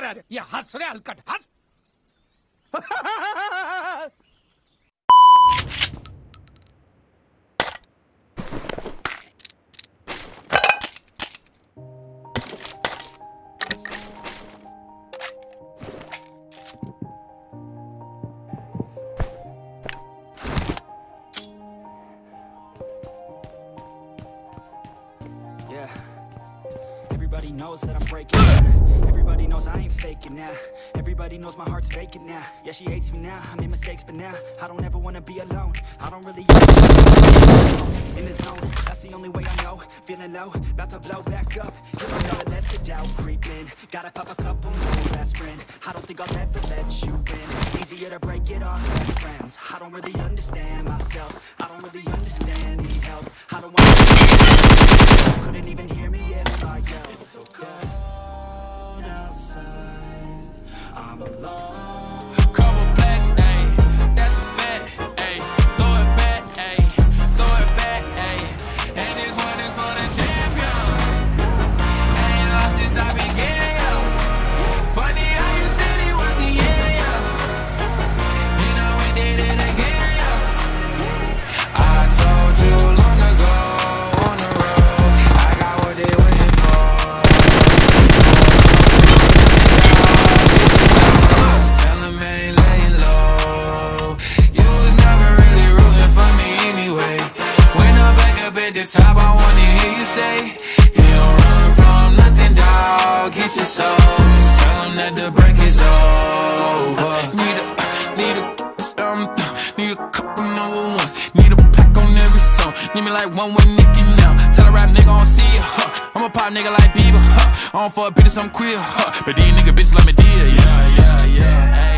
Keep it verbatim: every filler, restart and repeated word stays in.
अरे ये हंस रे हलकट हंस। Yeah, everybody knows that I'm breaking. Everybody knows I ain't faking now. Everybody knows my heart's vacant now. Yeah, she hates me now, I made mistakes, but now I don't ever wanna be alone. I don't really in the zone, that's the only way I know. Feeling low, about to blow back up. You don't know to let the doubt creep in. Gotta pop a couple more aspirin. I don't think I'll ever let you in. Easier to break it off best friends. I don't really understand myself. I don't really understand, need help. I don't wanna couldn't even hear me if I yelled. It's so cold outside, I'm alone. Couple blacks, ayy, that's a fact, ayy. Throw it back, ayy, throw it back, ayy. And this one is for the champion. I ain't lost since I began, yo. Funny how you said it was the end, yo. Then I went did it again, yo. I told you long ago on the road, I got what they waiting for. Just tell them I ain't laying low. You was never really rooting for me anyway. When I'm back up at the top, I wanna hear you say, you don't run from nothing, dawg. Get your soul. Just tell them that the break is over. Need a, need a, um, need a couple number ones. Need a pack on every song. Need me like one with Nicki now. Tell a rap nigga I don't see ya, huh. I'm a pop nigga like Bieber, huh. I don't fuck bitches, I'm queer, huh. But these nigga bitches like me dear, yeah, yeah, yeah, ay.